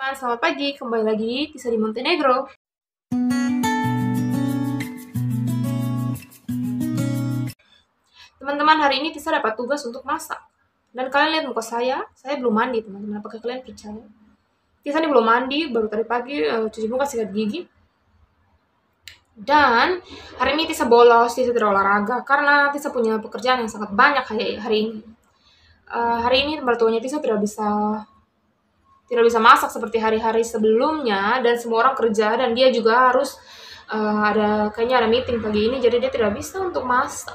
Selamat pagi, kembali lagi di Tisa di Montenegro. Teman-teman, hari ini Tisa dapat tugas untuk masak. Dan kalian lihat muka saya belum mandi, teman-teman. Apakah kalian percaya? Tisa ini belum mandi, baru tadi pagi cuci muka, sikat gigi. Dan hari ini Tisa bolos, Tisa tidak olahraga, karena Tisa punya pekerjaan yang sangat banyak hari ini. Hari ini mertuanya Tisa tidak bisa masak seperti hari-hari sebelumnya, dan semua orang kerja, dan dia juga harus kayaknya ada meeting pagi ini, jadi dia tidak bisa untuk masak.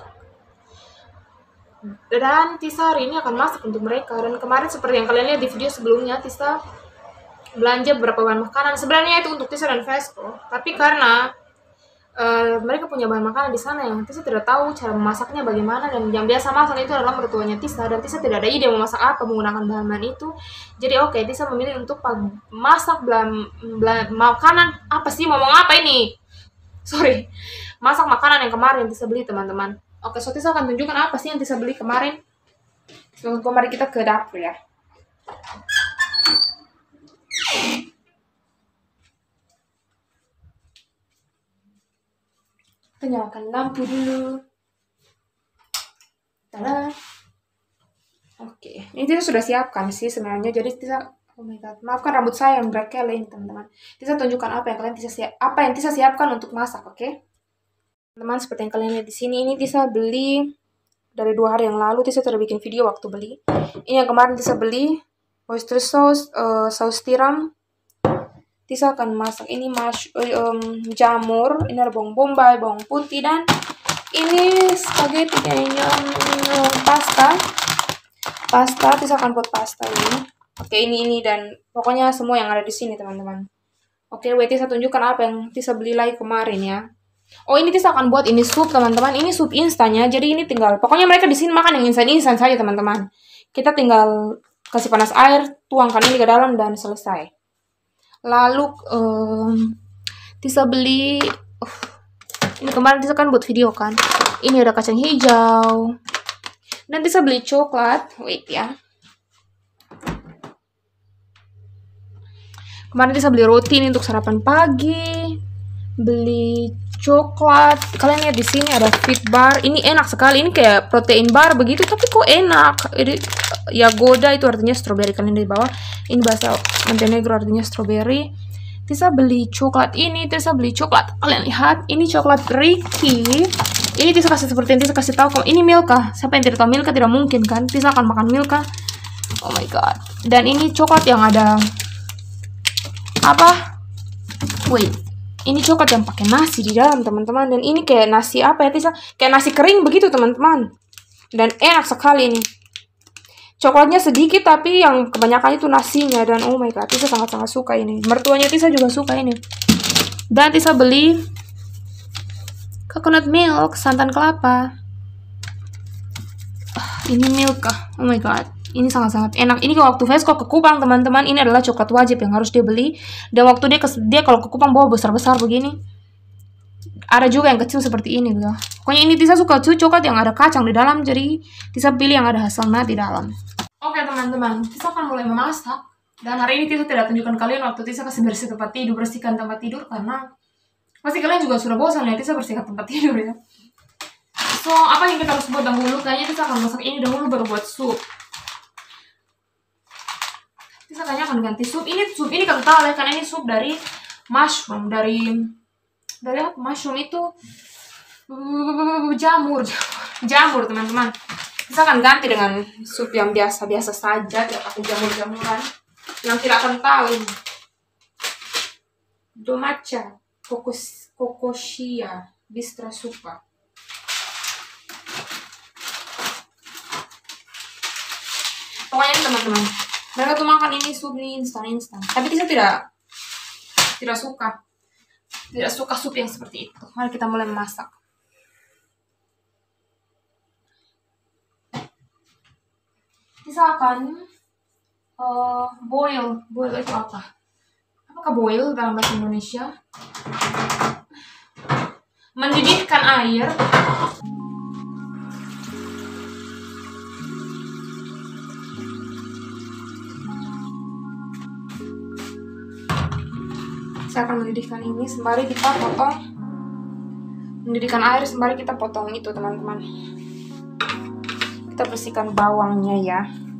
Dan Tisa hari ini akan masak untuk mereka. Dan kemarin seperti yang kalian lihat di video sebelumnya, Tisa belanja beberapa bahan makanan. Sebenarnya itu untuk Tisa dan Vesco, tapi karena mereka punya bahan makanan di sana yang Tisa tidak tahu cara memasaknya bagaimana, dan yang biasa masak itu adalah mertuanya Tisa, dan Tisa tidak ada ide mau masak apa menggunakan bahan-bahan itu. Jadi oke, Tisa memilih untuk masak makanan apa sih, ngomong apa ini? Sorry, masak makanan yang kemarin Tisa beli, teman-teman. Oke, so Tisa akan tunjukkan apa sih yang Tisa beli kemarin. So, mari kita ke dapur ya. Kita nyalakan lampu dulu. Tada. Oke, ini Tisa sudah siapkan sih sebenarnya. Jadi Tisa, oh my god, maafkan rambut saya yang berkeleh, teman-teman. Tisa tunjukkan apa yang Tisa siapkan untuk masak, oke? Teman-teman, seperti yang kalian lihat di sini, ini Tisa beli dari 2 hari yang lalu. Tisa sudah bikin video waktu beli. Ini yang kemarin Tisa beli, oyster sauce, saus tiram. Tisa akan masak ini jamur, ini ada bawang bombay, bawang putih, dan ini spaghetti kayaknya pasta. Tisa akan buat pasta ini. Oke, ini dan pokoknya semua yang ada di sini, teman-teman. Oke, Tisa tunjukkan apa yang Tisa beli lagi kemarin ya. Oh, ini Tisa akan buat ini sup, teman-teman. Ini sup instannya. Jadi ini tinggal, pokoknya mereka di sini makan yang instan saja, teman-teman. Kita tinggal kasih panas air, tuangkan ini ke dalam, dan selesai. Lalu Tisa beli ini kemarin Tisa kan buat video kan. Ini ada kacang hijau. Dan Tisa beli coklat. Wait ya. Kemarin Tisa beli roti ini untuk sarapan pagi. Beli coklat. Kalian lihat di sini ada fit bar. Ini enak sekali. Ini kayak protein bar begitu, tapi kok enak. Ini Yagoda itu artinya strawberry, kalian di bawah. Ini bahasa Montenegro artinya strawberry. Tisa beli coklat ini, Tisa beli coklat. Kalian lihat, ini coklat Ricky. Ini Tisa kasih seperti yang Tisa kasih tahu. Kalau ini Milka, siapa yang tidak tahu Milka, tidak mungkin kan? Tisa akan makan Milka. Oh my god. Dan ini coklat yang ada apa? Wait. Ini coklat yang pakai nasi di dalam, teman-teman. Dan ini kayak nasi apa ya, Tisa? Kayak nasi kering begitu, teman-teman. Dan enak sekali ini. Coklatnya sedikit, tapi yang kebanyakan itu nasinya. Dan oh my god, Tisa sangat-sangat suka ini. Mertuanya Tisa juga suka ini. Dan Tisa beli coconut milk, santan kelapa. Ini milk. Oh my god, ini sangat-sangat enak. Ini kalau waktu Vesco ke Kupang, teman-teman, ini adalah coklat wajib yang harus dia beli. Dan waktu dia kalau ke Kupang bawa besar-besar begini. Ada juga yang kecil seperti ini, gitu. Pokoknya ini Tisa suka coklat yang ada kacang di dalam, jadi Tisa pilih yang ada hazelnut di dalam. Oke, teman-teman, Tisa akan mulai memasak. Dan hari ini Tisa tidak tunjukkan kalian waktu Tisa kasih bersihkan tempat tidur, karena pasti kalian juga sudah bosan ya Tisa bersihkan tempat tidur ya. So, apa yang kita harus buat dahulu? Kayaknya Tisa akan masak ini dahulu baru buat sup. Tisa kayaknya akan ganti sup. Ini kental ya, karena ini sup dari mushroom, dari apa? Mushroom itu jamur, teman-teman. Tisa akan ganti dengan sup yang biasa-biasa saja, tidak pakai jamur-jamuran yang tidak kental ini. Domaca, kokoshia, bistra supa. Pokoknya ini, teman-teman, mereka tuh makan ini sup ini instan. Tapi Tisa tidak suka sup yang seperti itu. Mari kita mulai memasak. Tisa akan boil itu apa? Apakah boil dalam bahasa Indonesia? Mendidihkan air. Saya akan mendidihkan ini sembari kita potong, mendidihkan air sembari kita potong itu teman-teman. Kita bersihkan bawangnya ya.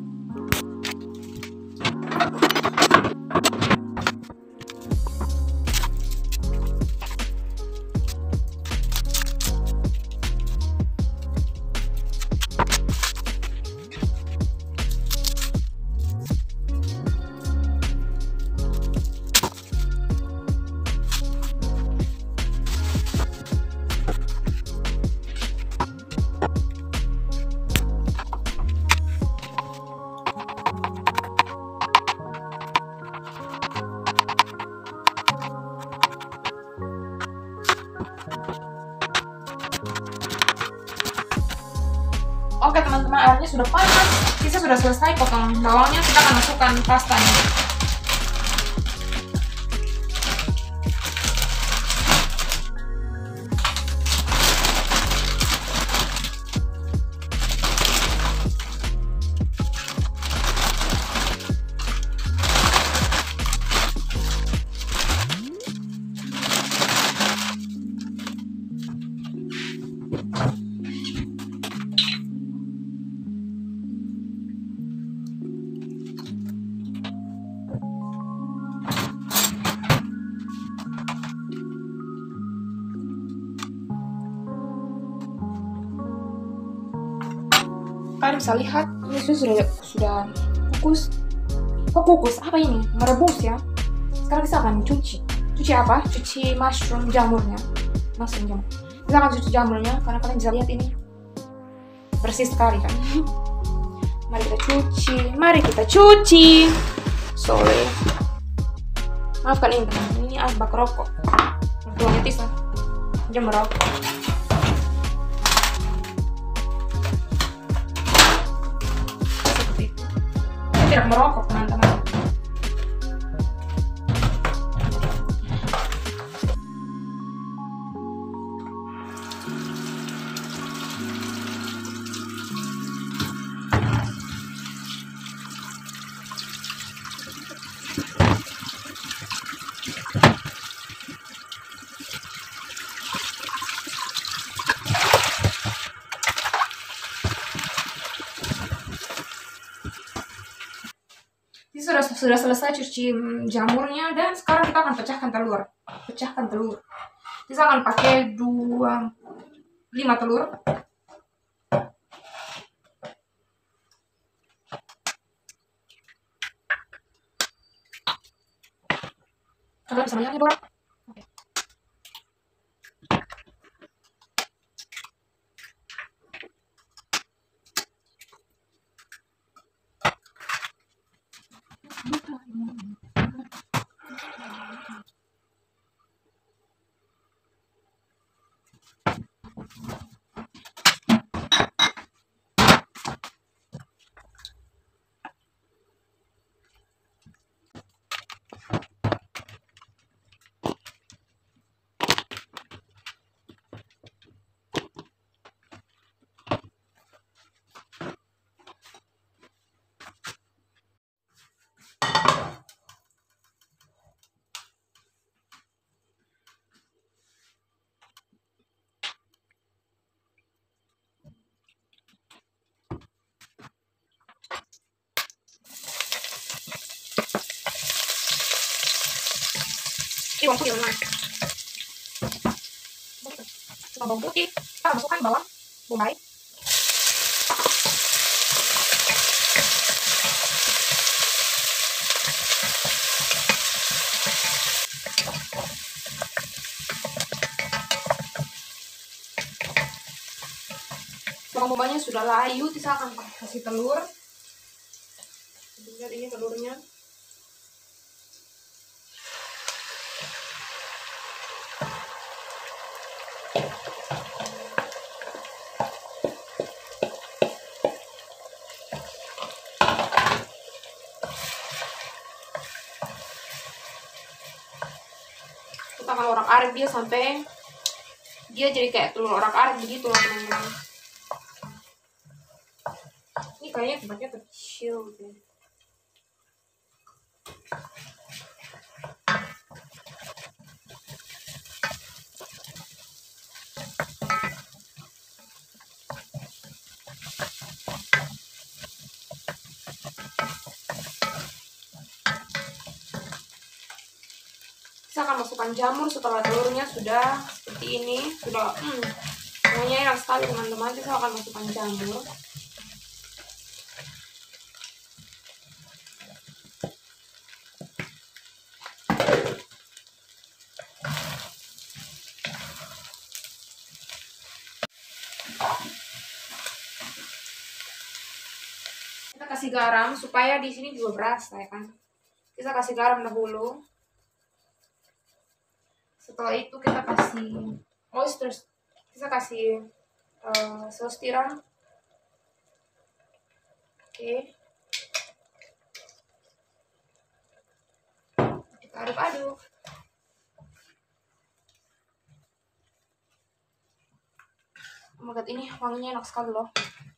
Oke teman-teman, airnya sudah panas. Kita sudah selesai potong bawangnya. Kita akan masukkan pastanya. Kalian bisa lihat ini sudah kukus. Oh kukus, apa ini? Merebus ya. Sekarang kita akan cuci. Cuci apa? Cuci mushroom jamurnya. Kita akan cuci jamurnya karena kalian bisa lihat ini bersih sekali kan. Mari kita cuci. Sorry. Maafkan ini teman. Ini asbak rokok. Tuangnya Tisa. Dia merokok. Tidak merokok teman-teman. Sudah selesai cuci jamurnya dan sekarang kita akan pecahkan telur. Kita akan pakai 5 telur. Kalian bisa melihatnya Dora? Ini bawang putih teman-teman. Bawang putih, kita masukkan bawang bombay. Bawang bombaynya sudah layu, kita akan kasih telur. Lihat ini telurnya. Kita akan orak-arik dia sampai dia jadi kayak telur orak-arik begitu loh teman-teman. Ini kayaknya tempatnya kecil deh. Tisa akan masukkan jamur setelah telurnya sudah seperti ini. Sudah, semuanya enak sekali teman-teman. Tisa akan masukkan jamur. Kita kasih garam supaya di sini juga berasa ya kan. Kita kasih garam dahulu. Setelah itu kita kasih oysters. Kita kasih saus tiram. Oke. Kita aduk-aduk. Oh my god, ini wanginya enak sekali loh.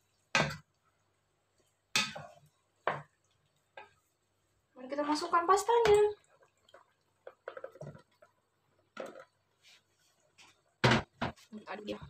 Mari kita masukkan pastanya. Aduk ya.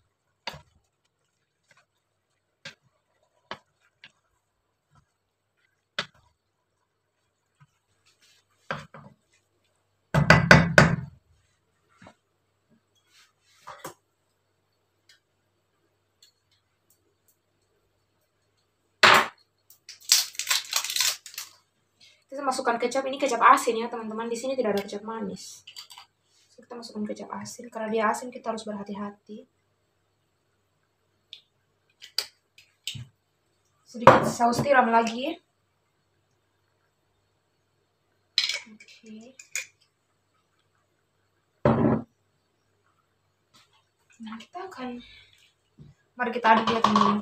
Kita masukkan kecap. Ini kecap asin ya teman-teman. Di sini tidak ada kecap manis. Kita masukkan kecap asin. Karena dia asin kita harus berhati-hati. Sedikit saus tiram lagi. Oke. Nah, kita akan, mari kita aduk ya teman-teman.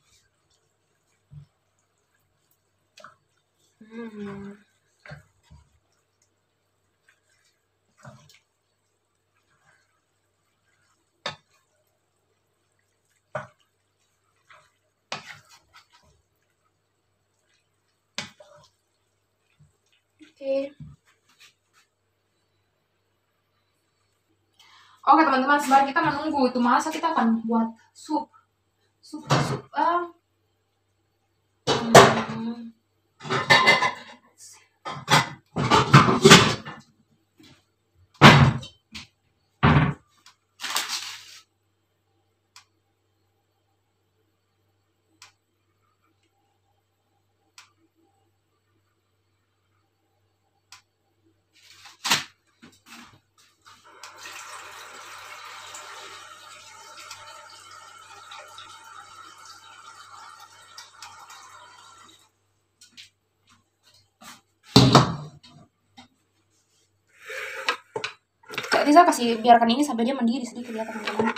Oke teman-teman, sembari kita menunggu itu masak, kita akan buat sup. Bisa kasih biarkan ini sampai dia mendidih sedikit ya teman-teman.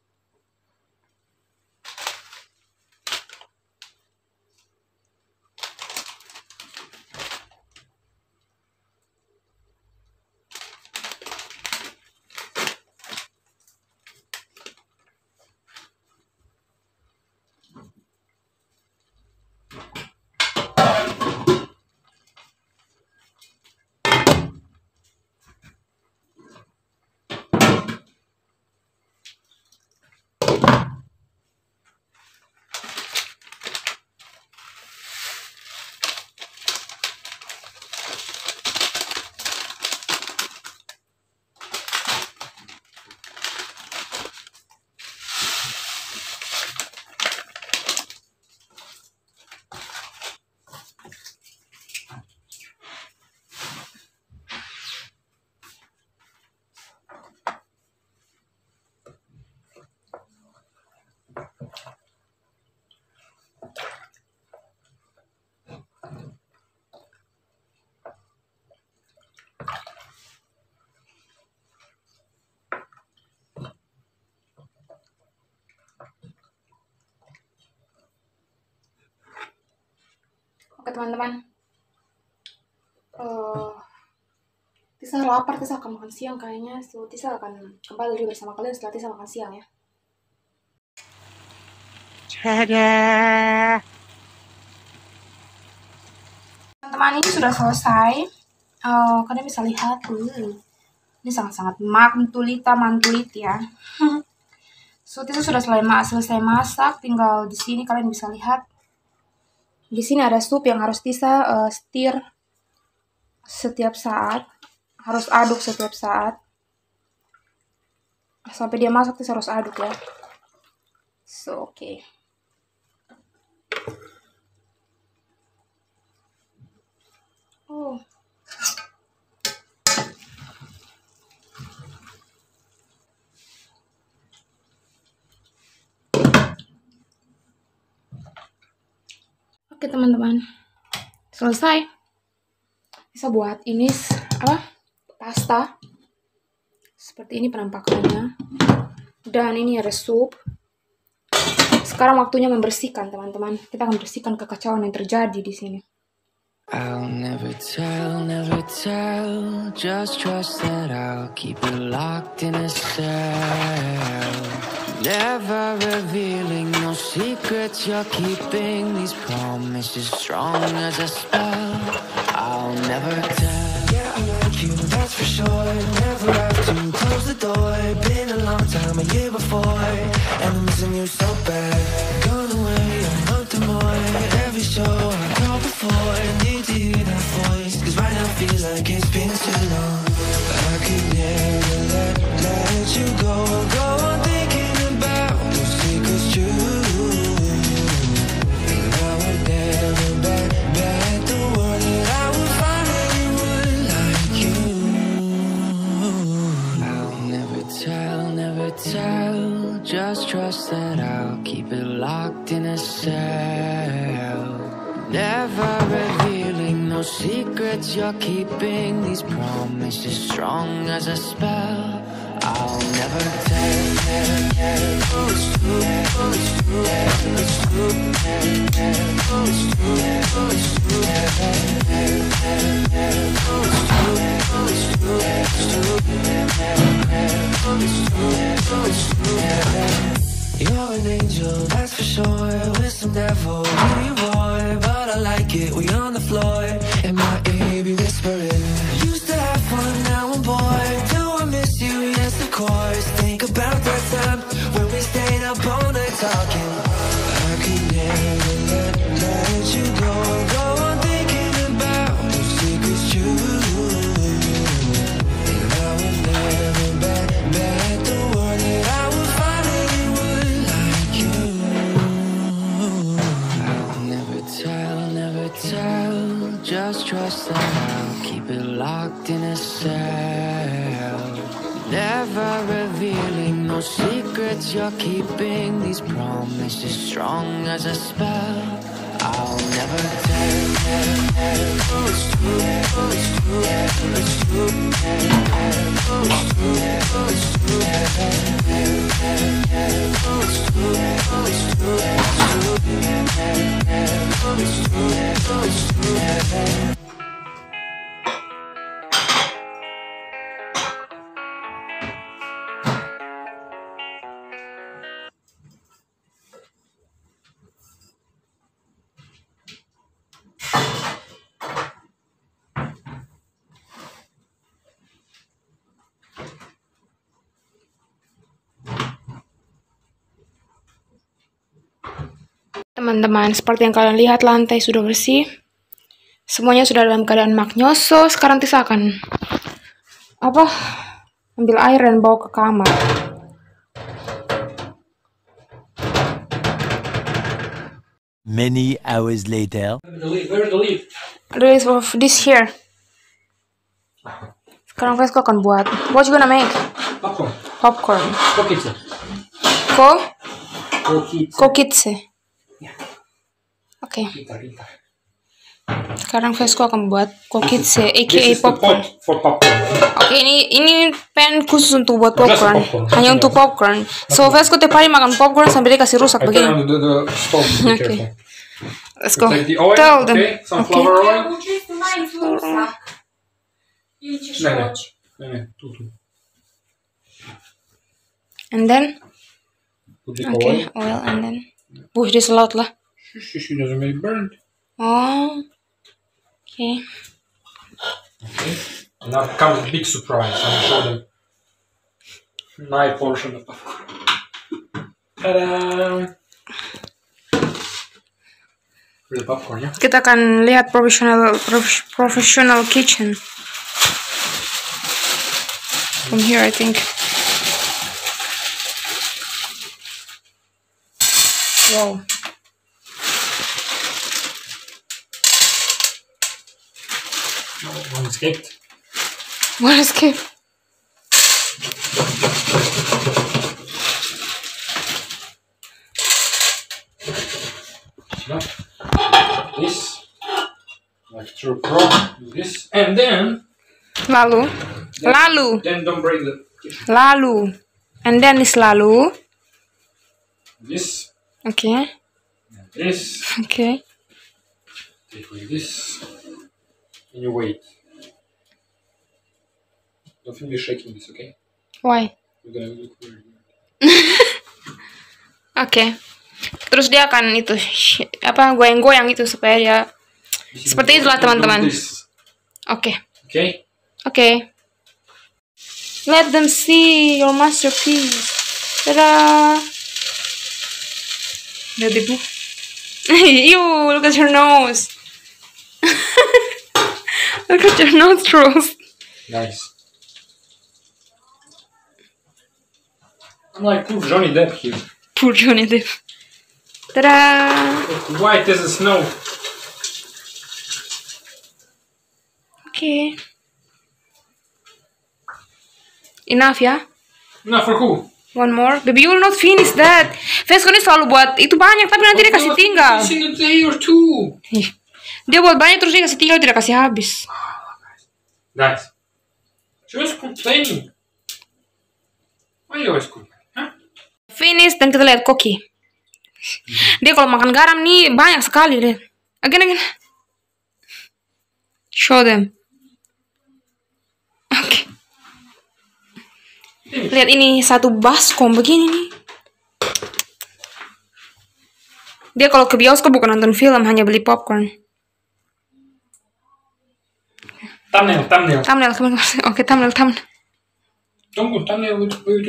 Oke teman-teman, Tisa lapar, Tisa akan makan siang kayaknya. So, Tisa akan kembali bersama kalian setelah Tisa makan siang ya. Teman-teman, ini sudah selesai. Kalian bisa lihat, ini sangat-sangat mantulit ya. So, Tisa sudah selesai masak. Tinggal di sini kalian bisa lihat. Di sini ada sup yang harus Tisa stir setiap saat, harus aduk setiap saat. Sampai dia masak terus harus aduk ya. So, oke. Oh. Oke teman-teman, selesai. Bisa buat ini pasta. Seperti ini penampakannya. Dan ini ada sup. Sekarang waktunya membersihkan teman-teman. Kita akan bersihkan kekacauan yang terjadi di sini. I'll never tell, just trust that I'll keep it locked in a cell. Never revealing no secrets you're keeping, these promises strong as a spell. I'll never tell. Yeah, I like you, that's for sure. Never have to close the door. Been a long time, a year before, and I'm missing you so bad. Gone away a month or more. Every show I called before, need to hear that voice, 'cause right now feels like it's been too long. I could never let you go on thinking about those secrets true. And I would never bet the world that I would find anyone like you. I'll never tell, just trust that I'll keep it locked in a cell. Never revealing no secrets you're keeping, these promises strong as a spell. I'll never tell. You're an angel, that's for sure. With some devil, you roar, but I like it. We on the floor, and my ear be whispering. Used to have fun, now I'm bored. Do I miss you? Yes, of course. Think about that time when we stayed up all night talking. I could never let you go on thinking about those secrets true. And I would never bet the world that I would find anyone like you. I'll never tell, just trust that I'll keep it locked in a cell. Never revealing no secrets you're keeping, these promises strong as a spell. I'll never tell. Teman-teman, seperti yang kalian lihat, lantai sudah bersih. Semuanya sudah dalam keadaan maknyoso. Sekarang Tisa akan ambil air dan bawa ke kamar. Many hours later. Where's the leaf? There is of this here. Sekarang Vesco akan buat. What you gonna make? Popcorn. Kokitse. Kokitse. Oke. Sekarang Vesco akan buat kokitse, aka popcorn. For popcorn. Oke, ini pan khusus untuk buat popcorn. Hanya untuk popcorn. So Vesco tiap hari makan popcorn sampai dia kasih rusak begini. Okay. Let's go. Take the oil, Tell them. okay? Sunflower oil. And then, Put the okay, oil and then. This a lot lah. She doesn't make burnt. Oh, okay. Okay. And now comes the big surprise. I'm gonna show them. Nice portion of popcorn. Ta-da! Real popcorn, yeah. Kita akan lihat professional kitchen. From here, I think. Wow. One escaped. What escape? No. This. Like true pro. This. And then. Lalu. Then don't break the kitchen. Lalu. And then is lalu. This. Okay. And this. Okay. Take like this. And you wait. Don't be shaking this, okay? Why? You're gonna look weird. Oke. Terus dia akan itu goyang-goyang itu supaya dia seperti itulah teman-teman. Oke. Okay? Oke. Let them see your masterpiece. Tada. Baby. Ew, look at your nose. Look at your nostrils. Nice. I'm like poor Johnny Depp here. Poor Johnny Depp. Ta-da! White as the snow. Okay. Enough ya? Nah, for who? One more. Baby, you will not finish that. Vesco ini selalu buat itu banyak, tapi nanti dia kasih tinggal. In a day or two. Ih, dia buat banyak terus dia kasih tinggal, tidak kasih habis. Guys, she was complaining. Why you always complaining? Huh? Finish dan kita lihat Koki. Dia kalau makan garam nih banyak sekali deh. Again. Show them. Oke. Lihat ini satu baskom begini nih. Dia kalau ke bioskop bukan nonton film, hanya beli popcorn. Thumbnail. Thumbnail, oke thumbnail. Don't go thumbnail.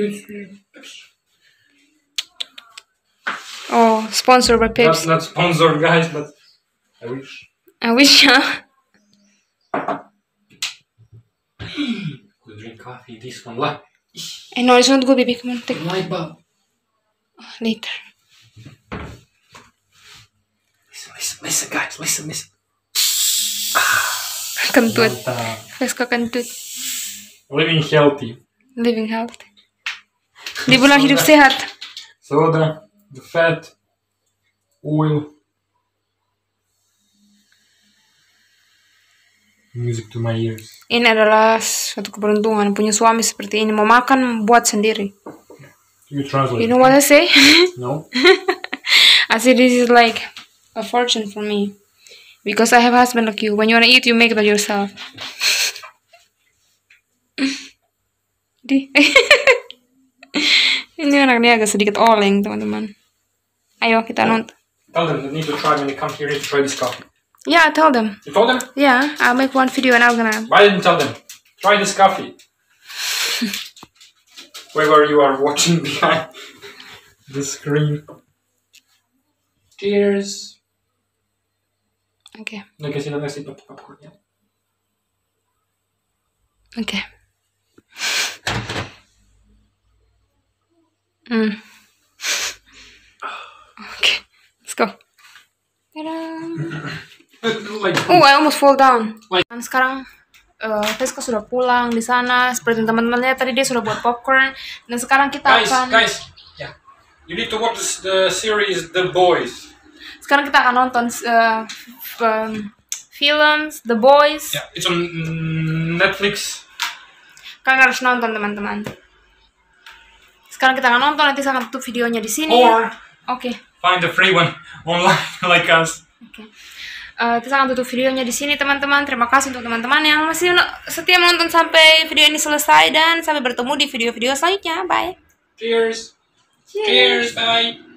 Oh, sponsored by Pepsi. Not sponsored, guys, but I wish. I wish ya. Could drink coffee. This one, lah. No, it's not good, baby. Come on, take My bulb. later. Listen, guys. Listen. Kentut. Mantap. Vesco kentut. Living healthy. Living health. Di bulan hidup sehat. Soda, the fat, oil. Music to my ears. Ini adalah suatu keberuntungan punya suami seperti ini. Mau makan, buat sendiri. You translate. You know what I say? No. I say this is like a fortune for me. Because I have a husband like you. When you wanna eat, you make it by yourself. Ini anaknya agak sedikit oleng, teman-teman. Ayo, kita nonton. Tell them they need to try when they come here. Need to try this coffee. Yeah, I told them. You told them? Yeah, I'll make one video and I'm gonna... Why didn't you tell them? Try this coffee. Wherever you are watching behind the screen. Cheers. Okay. No, que si no necesito popcorn, ya. Okay. Okay, let's go. Ta-da. Oh, I almost fall down. Dan sekarang Vesco sudah pulang di sana. Seperti teman-temannya tadi dia sudah buat popcorn. Dan sekarang kita akan Yeah. You need to watch the series The Boys. sekarang kita akan nonton films The Boys. Yeah, it's on Netflix. Kalian harus nonton, teman-teman. Sekarang kita akan nonton, nanti saya akan tutup videonya di sini. Or Oke. find the free one online like us. Oke. Kita akan tutup videonya di sini, teman-teman. Terima kasih untuk teman-teman yang masih setia menonton sampai video ini selesai, dan sampai bertemu di video-video selanjutnya. Bye. Cheers. Cheers. Bye.